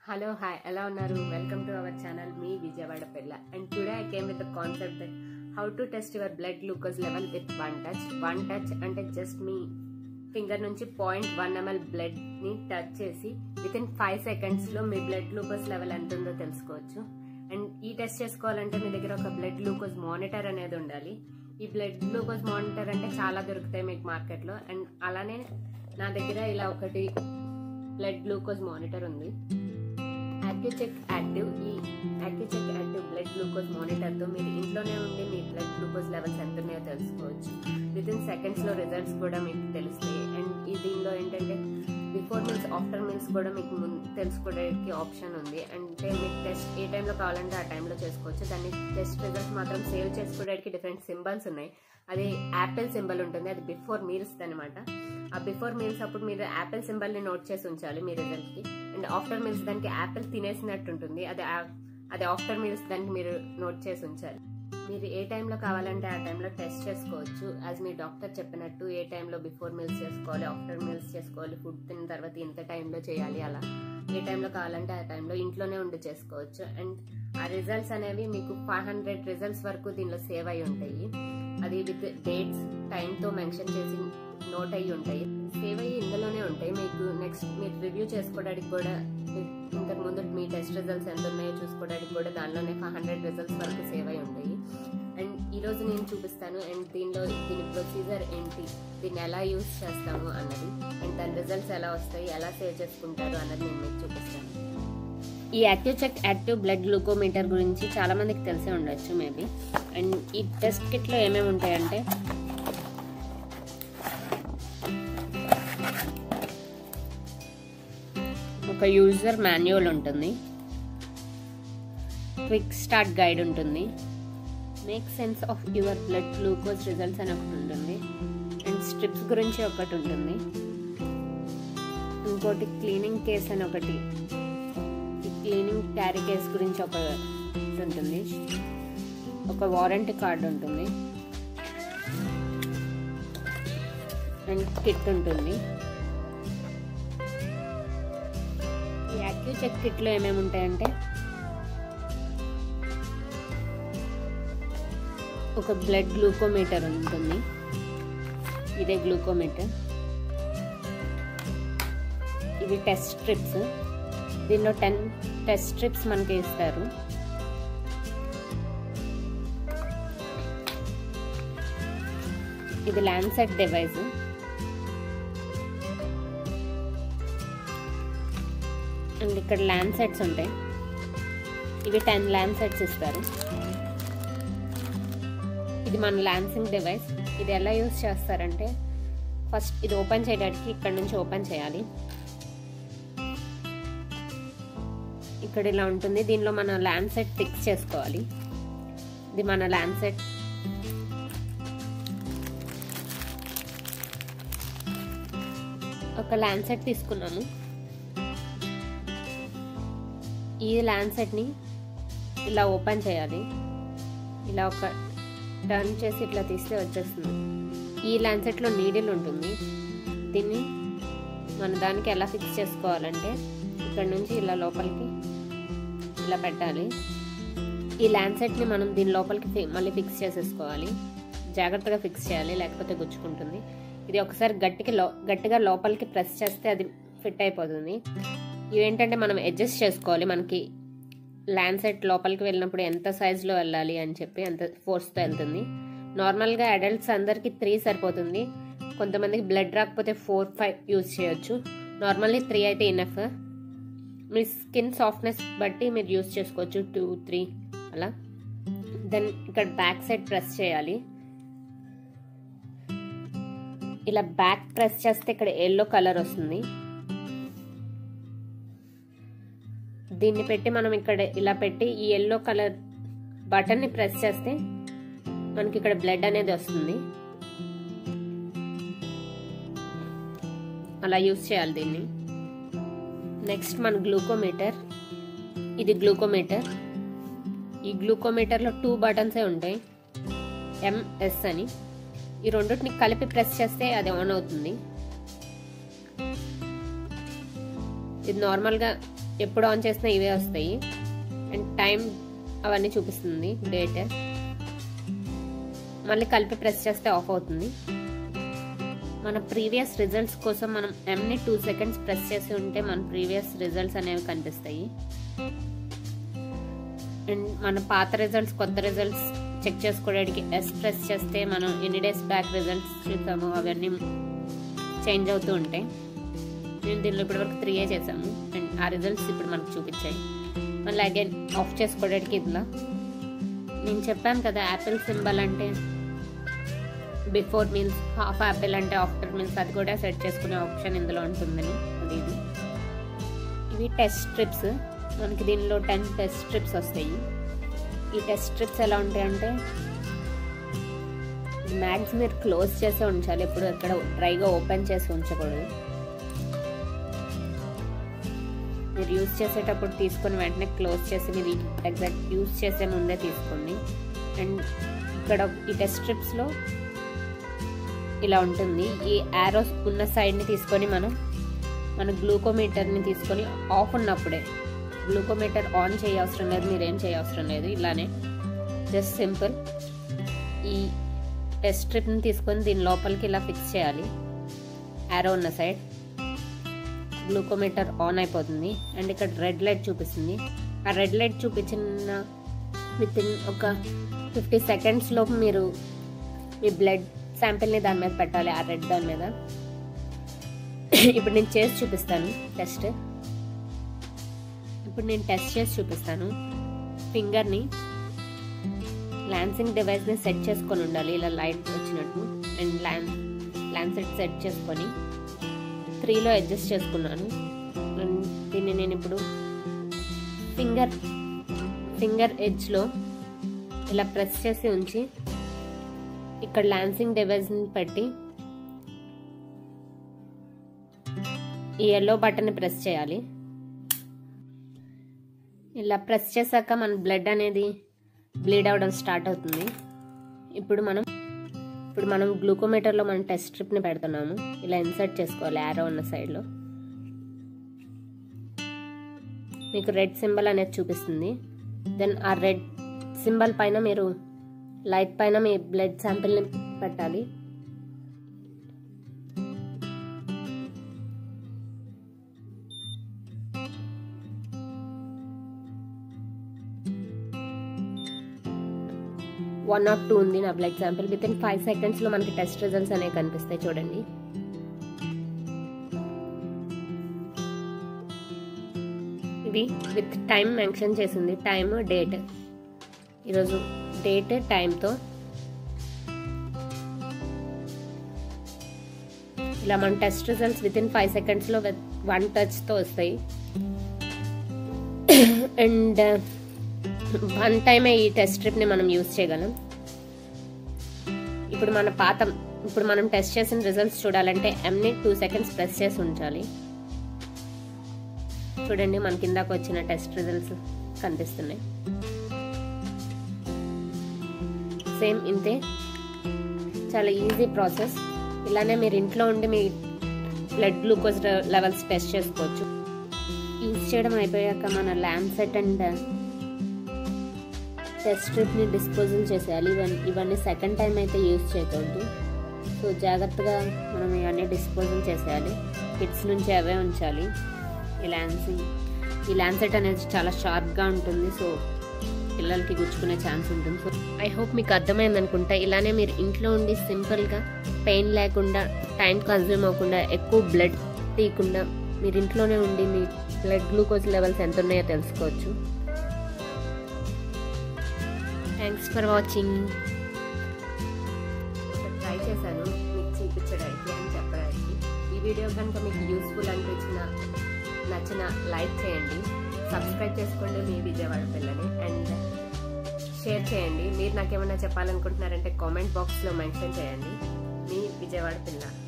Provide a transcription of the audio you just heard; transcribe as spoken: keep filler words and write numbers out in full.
Hello, hi, hello, Naru. Welcome to our channel, me Vijayawada Pella. And today I came with the concept that how to test your blood glucose level with one touch. One touch ante just me finger nunchi zero point one milliliters blood ni touch chesi within five seconds lo me blood glucose level ఎంత ఉందో తెలుసుకోవచ్చు. And ఈ test చేసుకోవాలంటే మీ దగ్గర ఒక blood glucose monitor అనేది ఉండాలి. ఈ బ్లడ్ గ్లూకోజ్ మానిటర్ అంటే చాలా దొరుకుతాయి మీకు మార్కెట్లో. అండ్ అలానే నా దగ్గర ఇలా ఒకటి బ్లడ్ గ్లూకోజ్ మానిటర్ ఉంది. Accu-Check Active. ఈ Accu-Check Active బ్లడ్ గ్లూకోజ్ మానిటర్తో మీరు ఇంట్లోనే ఉండి మీ బ్లడ్ గ్లూకోజ్ లెవెల్స్ ఎంత ఉన్నాయో తెలుసుకోవచ్చు. విత్ ఇన్ సెకండ్స్లో రిజల్ట్స్ కూడా మీకు తెలుస్తాయి. అండ్ ఈ దీనిలో ఏంటంటే బిఫోర్ మీల్స్ ఆఫ్టర్ మీల్స్ కూడా మీకు తెలుసుకోవడానికి ఆప్షన్ ఉంది. అంటే మీకు టెస్ట్ ఏ టైంలో కావాలంటే ఆ టైంలో చేసుకోవచ్చు. దాన్ని టెస్ట్ రిజల్ట్స్ మాత్రం సేవ్ చేసుకోవడానికి డిఫరెంట్ సింబల్స్ ఉన్నాయి. అది యాపిల్ సింబల్ ఉంటుంది, అది బిఫోర్ మీల్స్ అనమాట. ఆ బిఫోర్ మీల్స్ అప్పుడు మీరు యాపిల్ సింబల్ని నోట్ చేసి ఉంచాలి మీ రిజల్ట్కి. అండ్ ఆఫ్టర్ మీల్స్ దానికి యాపిల్ తినేసినట్టు ఉంటుంది, అది అది ఆఫ్టర్ మీల్స్ దానికి మీరు నోట్ చేసి ఉంచాలి. మీరు ఏ టైంలో కావాలంటే ఆ టైంలో టెస్ట్ చేసుకోవచ్చు. యాజ్ మీ డాక్టర్ చెప్పినట్టు ఏ టైంలో బిఫోర్ మీల్స్ చేసుకోవాలి, ఆఫ్టర్ మీల్స్ చేసుకోవాలి, ఫుడ్ తిన్న తర్వాత ఇంత టైంలో చేయాలి, అలా ఏ టైంలో కావాలంటే ఆ టైంలో ఇంట్లోనే ఉండి చేసుకోవచ్చు. అండ్ ఆ రిజల్ట్స్ అనేవి మీకు ఫైవ్ హండ్రెడ్ రిజల్ట్స్ వరకు దీనిలో సేవ్ అయి ఉంటాయి. అది విత్ డేట్స్ టైంతో మెన్షన్ చేసి నోట్ అయ్యి ఉంటాయి, సేవ్ అయ్యి ఇందులోనే ఉంటాయి. మీకు నెక్స్ట్ మీరు రివ్యూ చేసుకోవడానికి కూడా, ఇంతకు ముందు మీ టెస్ట్ రిజల్ట్స్ ఎంత ఉన్నాయో చూసుకోవడానికి కూడా దానిలోనే ఫైవ్ హండ్రెడ్ రిజల్ట్స్ వరకు సేవ్ అయి ఉంటాయి. అండ్ ఈరోజు నేను చూపిస్తాను అండ్ దీనిలో దీని ప్రొసీజర్ ఏంటి, దీన్ని ఎలా యూజ్ చేస్తాము అన్నది, అండ్ దాని రిజల్ట్స్ ఎలా వస్తాయి, ఎలా సేవ్ చేసుకుంటారు అన్నది నేను మీకు చూపిస్తాను. ఈ Accu-Check Active బ్లడ్ గ్లూకోమీటర్ గురించి చాలా మందికి తెలిసే ఉండొచ్చు మేబీ. అండ్ ఈ టెస్ట్ కిట్లో ఏమేమి ఉంటాయంటే ఒక యూజర్ మాన్యువల్ ఉంటుంది, క్విక్ స్టార్ట్ గైడ్ ఉంటుంది, make sense of your blood glucose results అని ఒకటి ఉంటుంది, అండ్ స్ట్రిప్స్ గురించి ఒకటి ఉంటుంది, ఇంకోటి క్లీనింగ్ కేస్ అని ఒకటి, క్లీనింగ్ క్యారీ కేస్ గురించి ఒకటి ఉంటుంది, ఒక వారంటీ కార్డు ఉంటుంది, అండ్ కిట్ ఉంటుంది. ఈ Accu-Check కిట్లో ఏమేమి ఉంటాయంటే ఒక బ్లడ్ గ్లూకోమీటర్ ఉంటుంది, ఇదే గ్లూకోమీటర్. ఇవి టెస్ట్ స్ట్రిప్స్, దీనిలో టెన్ టెస్ట్ స్ట్రిప్స్ మనకి ఇస్తారు. ఇది ల్యాన్సెట్ డివైస్, అండ్ ఇక్కడ ల్యాన్సెట్స్ ఉంటాయి, ఇవి టెన్ ల్యాన్సెట్స్ ఇస్తారు. ఇది మన ల్యాన్సింగ్ డివైస్. ఇది ఎలా యూజ్ చేస్తారంటే ఫస్ట్ ఇది ఓపెన్ చేయడానికి ఇక్కడ నుంచి ఓపెన్ చేయాలి. ఇక్కడ ఇలా ఉంటుంది, దీనిలో మన ల్యాన్సెట్ ఫిక్స్ చేసుకోవాలి. ఇది మన ల్యాన్సెట్. ఒక ల్యాన్సెట్ తీసుకున్నాము. ఈ ల్యాన్సెట్ని ఇలా ఓపెన్ చేయాలి. ఇలా ఒక టర్న్ చేసి ఇట్లా తీస్తే వచ్చేస్తుంది. ఈ ల్యాన్సెట్లో నీడిల్ ఉంటుంది. దీన్ని మన దానికి ఎలా ఫిక్స్ చేసుకోవాలంటే ఇక్కడ నుంచి ఇలా లోపలికి ఇలా పెట్టాలి. ఈ ల్యాన్సెట్ని మనం దీని లోపలికి మళ్ళీ ఫిక్స్ చేసేసుకోవాలి. జాగ్రత్తగా ఫిక్స్ చేయాలి, లేకపోతే గుచ్చుకుంటుంది. ఇది ఒకసారి గట్టికి లో గట్టిగా లోపలికి ప్రెస్ చేస్తే అది ఫిట్ అయిపోతుంది. ఇవేంటంటే మనం అడ్జస్ట్ చేసుకోవాలి, మనకి ల్యాన్సెట్ లోపలికి వెళ్ళినప్పుడు ఎంత సైజులో వెళ్ళాలి అని చెప్పి అంత ఫోర్స్తో వెళ్తుంది. నార్మల్గా అడల్ట్స్ అందరికీ త్రీ సరిపోతుంది, కొంతమందికి బ్లడ్ రాకపోతే ఫోర్ ఫైవ్ యూజ్ చేయొచ్చు. నార్మల్లీ త్రీ అయితే ఇనఫ్. మీ స్కిన్ సాఫ్ట్నెస్ బట్టి మీరు యూజ్ చేసుకోవచ్చు, టూ త్రీ అలా. దెన్ ఇక్కడ బ్యాక్ సైడ్ ప్రెస్ చేయాలి. ఇలా బ్యాక్ ప్రెస్ చేస్తే ఇక్కడ ఎల్లో కలర్ వస్తుంది. దీన్ని పెట్టి మనం ఇక్కడ ఇలా పెట్టి ఈ ఎల్లో కలర్ బటన్ని ప్రెస్ చేస్తే మనకి ఇక్కడ బ్లడ్ అనేది వస్తుంది. అలా యూజ్ చేయాలి దీన్ని. నెక్స్ట్ మన గ్లూకోమీటర్. ఇది గ్లూకోమీటర్. ఈ గ్లూకోమీటర్లో టూ బటన్సే ఉంటాయి, ఎంఎస్ అని. ఈ రెండింటిని కలిపి ప్రెస్ చేస్తే అది ఆన్ అవుతుంది. ఇది నార్మల్గా ఎప్పుడు ఆన్ చేసినా ఇవే వస్తాయి. అండ్ టైం అవన్నీ చూపిస్తుంది, డేట్. మళ్ళీ కలిపి ప్రెస్ చేస్తే ఆఫ్ అవుతుంది. మన ప్రీవియస్ రిజల్ట్స్ కోసం మనం ఎంని టూ సెకండ్స్ ప్రెస్ చేసి ఉంటే మన ప్రీవియస్ రిజల్ట్స్ అనేవి కనిపిస్తాయి. అండ్ మన పాత రిజల్ట్స్ కొత్త రిజల్ట్స్ చెక్ చేసుకోవడానికి ఎస్ ప్రెస్ చేస్తే మనం ఎన్ని డేస్ బ్యాక్ రిజల్ట్స్ చూసామో అవన్నీ చేంజ్ అవుతూ ఉంటాయి. నేను దీనిలో ఇప్పటివరకు త్రీ ఏ చేసాము అండ్ ఆ రిజల్ట్స్ ఇప్పుడు మనకు చూపించాయి. మళ్ళీ అగైన్ ఆఫ్ చేసుకోవడానికి ఇట్లా నేను చెప్పాను కదా, యాపిల్ సింబల్ అంటే బిఫోర్ మీన్స్, హాఫ్ యాపిల్ అంటే ఆఫ్టర్ మీన్స్, అది కూడా సెట్ చేసుకునే ఆప్షన్ ఇందులో ఉంటుందని. అది ఇది ఇవి టెస్ట్ స్ట్రిప్స్. మనకి దీనిలో టెన్ టెస్ట్ స్ట్రిప్స్ వస్తాయి. ఈ టెస్ట్ స్ట్రిప్స్ ఎలా ఉంటాయంటే మ్యాక్స్ మీరు క్లోజ్ చేసే ఉంచాలి, ఎప్పుడు ఎక్కడ డ్రైగా ఓపెన్ చేసి ఉంచకూడదు. మీరు యూజ్ చేసేటప్పుడు తీసుకొని వెంటనే క్లోజ్ చేసి మీరు ఎగ్జాక్ట్ యూజ్ చేసే ముందే తీసుకోండి. అండ్ ఇక్కడ ఈ టెస్ట్ స్ట్రిప్స్లో ఇలా ఉంటుంది. ఈ యారోస్ ఉన్న సైడ్ని తీసుకొని మనం మన గ్లూకోమీటర్ని తీసుకొని ఆఫ్ ఉన్నప్పుడే, గ్లూకోమీటర్ ఆన్ చేయవసరం లేదు, మీరేం చేయవసరం లేదు. ఇలానే జస్ట్ సింపుల్ ఈ టెస్ట్ స్ట్రిప్ని తీసుకొని దీని లోపలికి ఇలా ఫిక్స్ చేయాలి. యారో ఉన్న సైడ్ గ్లూకోమీటర్ ఆన్ అయిపోతుంది. అండ్ ఇక్కడ రెడ్ లైట్ చూపిస్తుంది. ఆ రెడ్ లైట్ చూపించిన విత్ ఇన్ ఒక ఫిఫ్టీ సెకండ్స్ లోపు మీరు మీ బ్లడ్ శాంపిల్ని దాని మీద పెట్టాలి, ఆ రెడ్ దాని మీద. ఇప్పుడు నేను చేసి చూపిస్తాను టెస్ట్. ఇప్పుడు నేను టెస్ట్ చేసి చూపిస్తాను. ఫింగర్ని లాన్సింగ్ డివైస్ని సెట్ చేసుకొని ఉండాలి, ఇలా లైట్ వచ్చినట్టు. అండ్ ల్యాన్ ల్యాన్సెట్ సెట్ చేసుకొని త్రీలో అడ్జస్ట్ చేసుకున్నాను. అండ్ దీన్ని నేను ఇప్పుడు ఫింగర్ ఫింగర్ ఎడ్జ్లో ఇలా ప్రెస్ చేసి ఉంచి ఇక్కడ లాన్సింగ్ డివైస్ని పెట్టి ఈ ఎల్లో బటన్ని ప్రెస్ చేయాలి. ఇలా ప్రెస్ చేశాక మన బ్లడ్ అనేది బ్లీడ్ అవ్వడం స్టార్ట్ అవుతుంది. ఇప్పుడు మనం ఇప్పుడు మనం గ్లూకోమీటర్లో మనం టెస్ట్ స్ట్రిప్ని పెడుతున్నాము. ఇలా ఇన్సర్ట్ చేసుకోవాలి యారో ఉన్న సైడ్లో. మీకు రెడ్ సింబల్ అనేది చూపిస్తుంది. దెన్ ఆ రెడ్ సింబల్ పైన మీరు లైట్ పైన మీ బ్లడ్ శాంపిల్ని పెట్టాలి. వన్ నాట్ టూ ఉంది నా blood sample. Within five సెకండ్స్లో మనకి టెస్ట్ రిజల్ట్స్ అనేవి కనిపిస్తాయి. చూడండి, ఇవి విత్ టైం మెన్షన్ చేసింది, టైమ్ డేట్. ఈరోజు డేట్ టైంతో ఇలా మన test results within five సెకండ్స్లో వన్ టచ్తో వస్తాయి. అండ్ వన్ టైమే ఈ టెస్ట్ స్ట్రిప్ని మనం యూజ్ చేయగలం. ఇప్పుడు మన పాత ఇప్పుడు మనం టెస్ట్ చేసిన రిజల్ట్స్ చూడాలంటే ఎంని టూ సెకండ్స్ ప్రెస్ చేసి ఉంచాలి. చూడండి, మన కిందకు వచ్చిన టెస్ట్ రిజల్ట్స్ కనిపిస్తున్నాయి. సేమ్ ఇంతే, చాలా ఈజీ ప్రాసెస్. ఇలానే మీరు ఇంట్లో ఉండి మీ బ్లడ్ గ్లూకోజ్ లెవెల్స్ టెస్ట్ చేసుకోవచ్చు. యూజ్ చేయడం అయిపోయాక మన ల్యాన్సెట్ అండ్ టెస్ట్ స్ట్రిప్ని డిస్పోజల్ చేసేయాలి. ఇవన్నీ ఇవన్నీ సెకండ్ టైం అయితే యూజ్ చేయకూడదు. సో జాగ్రత్తగా మనం ఇవన్నీ డిస్పోజల్ చేసేయాలి. కిడ్స్ నుంచి అవే ఉంచాలి. ఈ ల్యాన్సింగ్ ఈ ల్యాన్సెట్ అనేది చాలా షార్ప్గా ఉంటుంది. సో పిల్లలకి గుచ్చుకునే ఛాన్స్ ఉంటుంది. సో ఐ హోప్ మీకు అర్థమైంది అనుకుంటా. ఇలానే మీరు ఇంట్లో ఉండి సింపుల్గా పెయిన్ లేకుండా, టైం కన్జ్యూమ్ అవ్వకుండా, ఎక్కువ బ్లడ్ తీయకుండా మీరు ఇంట్లోనే ఉండి మీ బ్లడ్ గ్లూకోజ్ లెవెల్స్ ఎంత ఉన్నాయో తెలుసుకోవచ్చు. Thanks for watching. ట్రై చేశాను మీకు చూపించడానికి అని చెప్పడానికి. ఈ వీడియో కనుక మీకు యూస్ఫుల్ అనిపించిన నచ్చిన లైక్ చేయండి, సబ్స్క్రైబ్ చేసుకోండి మీ విజయవాడ పిల్లని, అండ్ షేర్ చేయండి. మీరు నాకేమన్నా చెప్పాలనుకుంటున్నారంటే కామెంట్ బాక్స్లో మెన్షన్ చేయండి. మీ విజయవాడ పిల్ల.